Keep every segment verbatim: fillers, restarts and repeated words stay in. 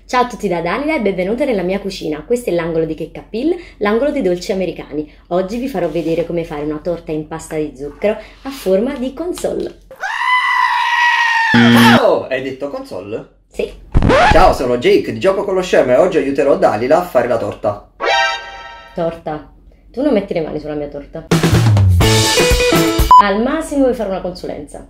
Ciao a tutti da Dalila e benvenute nella mia cucina. Questo è l'angolo di Cake Appeal, l'angolo dei dolci americani. Oggi vi farò vedere come fare una torta in pasta di zucchero a forma di console. Oh, hai detto console? Sì. Ciao, sono Jake di Gioco con lo Scemo e oggi aiuterò Dalila a fare la torta. Torta? Tu non metti le mani sulla mia torta. Al massimo vuoi fare una consulenza.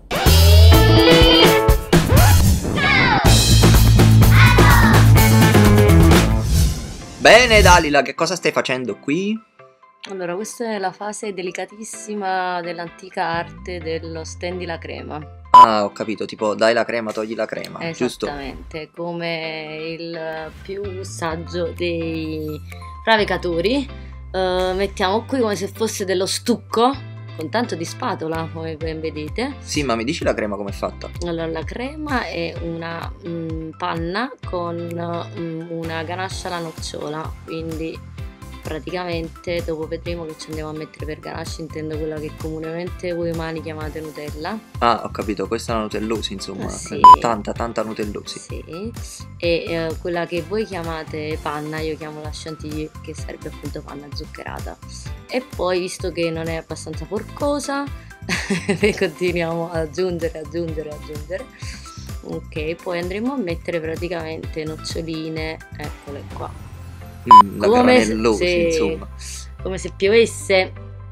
Bene Dalila, che cosa stai facendo qui? Allora, questa è la fase delicatissima dell'antica arte dello stendi la crema. Ah, ho capito, tipo dai la crema, togli la crema, giusto? Esattamente, come il più saggio dei navigatori. Uh, mettiamo qui come se fosse dello stucco, con tanto di spatola, come ben vedete. Sì, ma mi dici la crema com'è fatta? Allora, la crema è una mm, panna con mm, una ganascia alla nocciola, quindi praticamente dopo vedremo che ci andiamo a mettere per ganache, intendo quella che comunemente voi umani chiamate Nutella. Ah, ho capito, questa è la Nutellosi, insomma, Ah, sì. tanta, tanta Nutellosi. Sì, e eh, quella che voi chiamate panna, io chiamo la chantilly, che sarebbe appunto panna zuccherata. E poi, visto che non è abbastanza porcosa, ne continuiamo ad aggiungere, aggiungere, aggiungere. Ok, poi andremo a mettere praticamente noccioline, eccole qua. Mm, la Come granellosi, se, insomma. come se piovesse,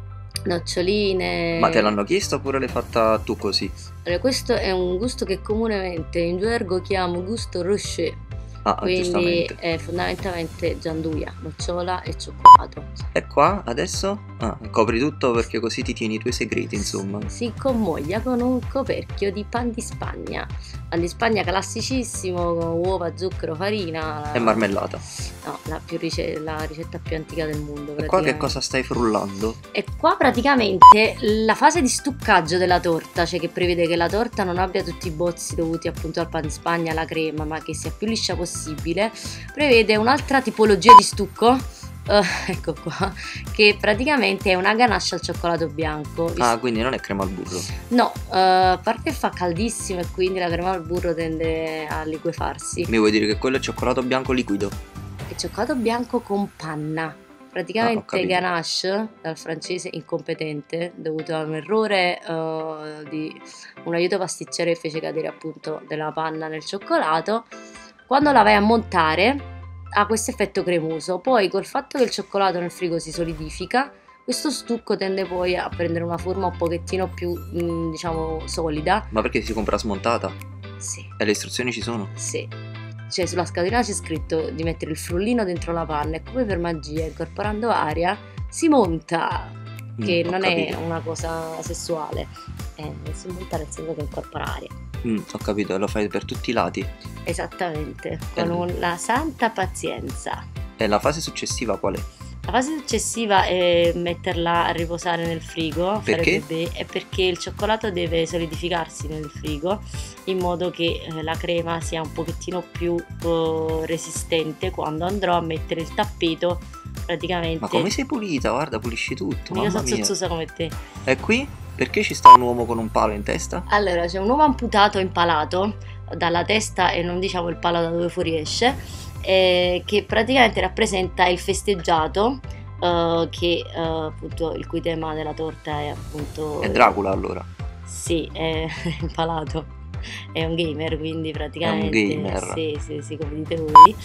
noccioline. Ma te l'hanno chiesto oppure l'hai fatta tu così? Allora, questo è un gusto che comunemente in gergo chiamo gusto rocher, Ah, quindi giustamente. è fondamentalmente gianduia, nocciola e cioccolato. E qua adesso? Ah, copri tutto perché così ti tieni i tuoi segreti, insomma. Si commoglia con un coperchio di pan di Spagna. Pan di Spagna classicissimo, con uova, zucchero, farina. E marmellata. No, la, più rice- la ricetta più antica del mondo. E qua che cosa stai frullando? E qua praticamente la fase di stuccaggio della torta, cioè che prevede che la torta non abbia tutti i bozzi dovuti appunto al pan di Spagna, alla crema, ma che sia più liscia possibile, prevede un'altra tipologia di stucco, uh, ecco qua, che praticamente è una ganache al cioccolato bianco. Ah, quindi non è crema al burro? No, uh, a parte che fa caldissimo e quindi la crema al burro tende a liquefarsi. Mi vuoi dire che quello è cioccolato bianco liquido? È cioccolato bianco con panna. Praticamente ah, ganache, dal francese incompetente, dovuto a un errore uh, di un aiuto pasticcere che fece cadere appunto della panna nel cioccolato. Quando la vai a montare ha questo effetto cremoso, poi col fatto che il cioccolato nel frigo si solidifica, questo stucco tende poi a prendere una forma un pochettino più mh, diciamo solida. Ma perché si compra smontata? Sì. E le istruzioni ci sono? Sì. Cioè sulla scatolina c'è scritto di mettere il frullino dentro la panna e come per magia, incorporando aria, si monta, che mm, non capito. è una cosa sessuale, eh, si monta nel senso che incorpora aria. Mm, ho capito, e lo fai per tutti i lati. Esattamente, con E... una santa pazienza. E la fase successiva qual è? La fase successiva è metterla a riposare nel frigo. Perché? Be- è perché il cioccolato deve solidificarsi nel frigo in modo che eh, la crema sia un pochettino più uh, resistente quando andrò a mettere il tappeto praticamente. Ma come sei pulita? Guarda, pulisci tutto. Io Mamma sono mia. zozzosa come te. E qui? Perché ci sta un uomo con un palo in testa? Allora, c'è un uomo amputato impalato dalla testa e non diciamo il palo da dove fuoriesce. Eh, che praticamente rappresenta il festeggiato, uh, che uh, appunto il cui tema della torta è appunto È Dracula allora? Sì, è impalato, è un gamer, quindi praticamente è un gamer. sì, sì, sì, come dite voi,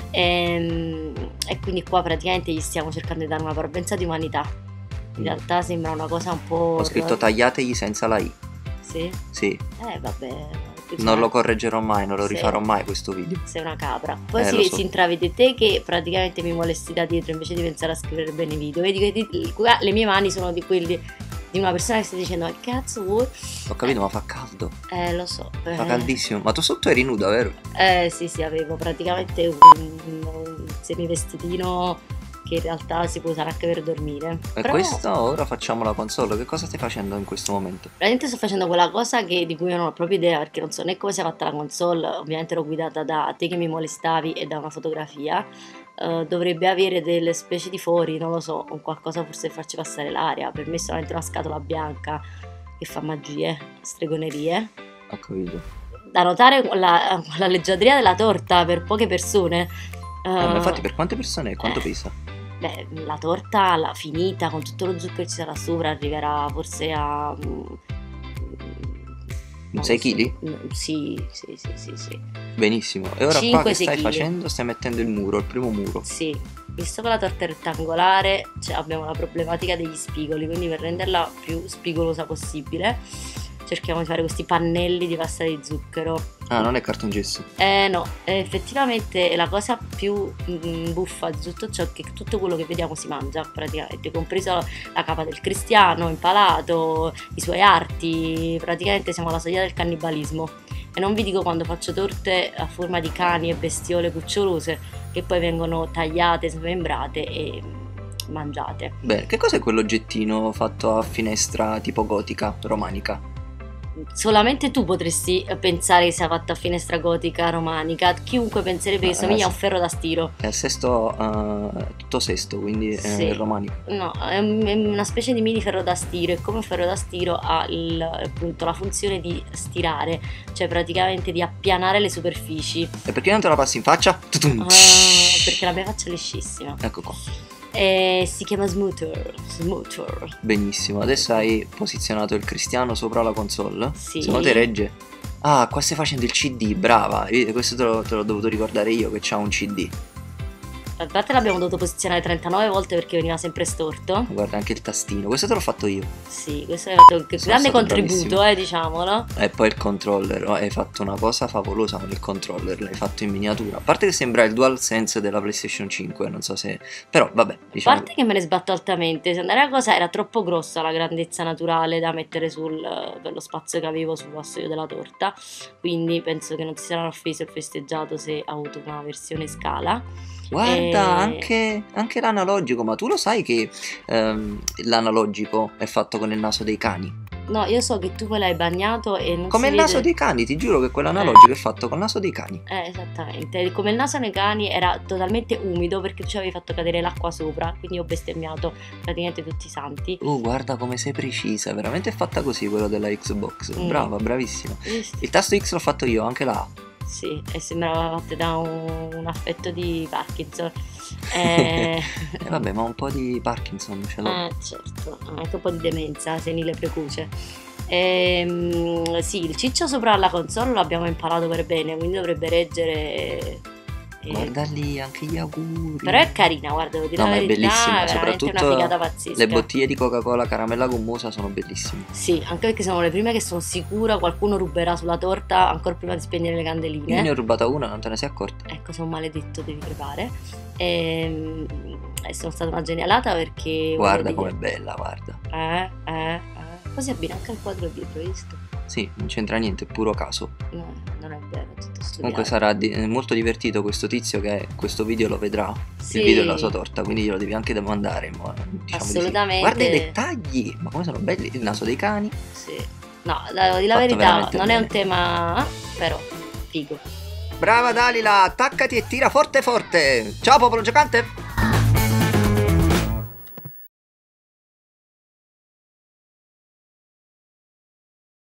e, e quindi qua praticamente gli stiamo cercando di dare una parvenza di umanità. In Mm. realtà sembra una cosa un po'... Ho scritto tagliategli senza la I. Sì? Sì. Eh vabbè... Non lo correggerò mai, non lo Sei- rifarò mai questo video. Sei una capra. Poi Eh, si, lo so. si intravede te che praticamente mi molesti da dietro invece di pensare a scrivere bene i video. Vedi che ti- le mie mani sono di quelli di una persona che sta dicendo che cazzo vuoi? Ho capito, ma fa caldo. Eh, lo so. Fa Eh, caldissimo. Ma tu sotto eri nuda, vero? eh sì, sì, avevo praticamente un, un semivestitino che in realtà si può usare anche per dormire. E Però questa ora facciamo la console. Che cosa stai facendo in questo momento? veramente sto facendo quella cosa che, di cui io non ho proprio idea perché non so né come sia fatta la console, ovviamente ero guidata da te che mi molestavi e da una fotografia. Eh, dovrebbe avere delle specie di fori, non lo so, un qualcosa forse per farci passare l'aria. Per me è solamente una scatola bianca che fa magie, stregonerie. Ho capito. da notare la, la leggiadria della torta per poche persone. Eh, ma Uh, infatti per quante persone e quanto eh, pesa? Beh, la torta la finita con tutto lo zucchero che ci sarà sopra arriverà forse a mm, non lo sei so, chili? mm, sì, sì, sì, sì, sì. Benissimo. E ora qua cinque che sei stai chili. facendo? Stai mettendo il muro, il primo muro. Sì, visto che la torta è rettangolare, cioè, abbiamo la problematica degli spigoli, quindi per renderla più spigolosa possibile, cerchiamo di fare questi pannelli di pasta di zucchero. Ah, non è cartongesso. Eh no, eh, effettivamente la cosa più mm, buffa di tutto ciò è che tutto quello che vediamo si mangia praticamente, compreso la capa del cristiano impalato, i suoi arti, praticamente siamo alla soglia del cannibalismo. E non vi dico quando faccio torte a forma di cani e bestiole cucciolose che poi vengono tagliate, smembrate e mm, mangiate. Beh, che cos'è quell'oggettino fatto a finestra tipo gotica, romanica? Solamente tu potresti pensare che sia fatta a finestra gotica romanica, chiunque penserebbe Ma che somiglia a eh, un ferro da stiro. È il sesto, eh, tutto sesto, quindi Sì. è romanico. No, è un- è una specie di mini ferro da stiro e come un ferro da stiro ha il- appunto la funzione di stirare, cioè praticamente di appianare le superfici. E perché non te la passi in faccia? Tutum. Ah, perché la mia faccia è liscissima. Ecco qua. E si chiama Smoother. Smoother. Benissimo, adesso hai posizionato il cristiano sopra la console. Sì. Secondo te regge? Ah, qua stai facendo il C D, brava. Vedi, questo te l'ho, te l'ho dovuto ricordare io che c'ha un C D. A parte l'abbiamo dovuto posizionare trentanove volte perché veniva sempre storto. Guarda anche il tastino, questo te l'ho fatto io. Sì, questo è un Sono grande stato contributo, bravissimo. eh, diciamolo. E poi il controller, oh, hai fatto una cosa favolosa con il controller, l'hai fatto in miniatura. A parte che sembra il DualSense della PlayStation cinque, non so se... Però vabbè, A diciamo... parte che me ne sbatto altamente, se andare a cosa era troppo grossa la grandezza naturale da mettere sul, per lo spazio che avevo sul vassoio della torta, quindi penso che non si saranno offesi o festeggiato se ha avuto una versione scala. Guarda, E- anche, anche l'analogico, ma tu lo sai che ehm, l'analogico è fatto con il naso dei cani? No, io so che tu poi l'hai bagnato e non Come si il naso vede... dei cani, ti giuro che quell'analogico è fatto col naso dei cani. Eh, esattamente, come il naso nei cani era totalmente umido perché tu ci avevi fatto cadere l'acqua sopra, quindi ho bestemmiato praticamente tutti i santi. Oh, guarda come sei precisa, veramente è fatta così quello della Xbox. Mm. Brava, bravissima. Visto? Il tasto X l'ho fatto io, anche la A. Sì, e sembrava fatte da un, un affetto di Parkinson. Eh, E vabbè, ma un po' di Parkinson ce l'ho. eh, certo, anche un po' di demenza senile precoce. Ehm, sì, il ciccio sopra la console lo abbiamo imparato per bene, quindi dovrebbe reggere. eh, Guarda lì, anche gli auguri. Però è carina, guarda, devo dire No, la ma è verità, bellissima, è veramente una soprattutto figata pazzesca. le bottiglie di Coca-Cola caramella gommosa sono bellissime. Sì, anche perché sono le prime che sono sicura qualcuno ruberà sulla torta ancora prima di spegnere le Io ne candeline. ho rubata una, non te ne sei accorta? Ecco, sei un maledetto, devi crepare. Ehm, E, sono stata una genialata perché... Guarda voglio com'è dire- bella, guarda. Eh, eh, eh. Così abbina anche il quadro dietro, hai visto? Sì, non c'entra niente, è puro caso. No, non è vero, è tutto studiato. Comunque sarà di- eh, molto divertito questo tizio che questo video lo vedrà. Sì. Il video della sua torta, quindi glielo devi anche demandare. Ma diciamo di sì. Assolutamente. Guarda i dettagli, ma come sono belli. Il naso dei cani. Sì. No, la, di la Fatto verità, veramente non è un bene. tema... però, figo. Brava Dalila, attaccati e tira forte forte. Ciao popolo giocante.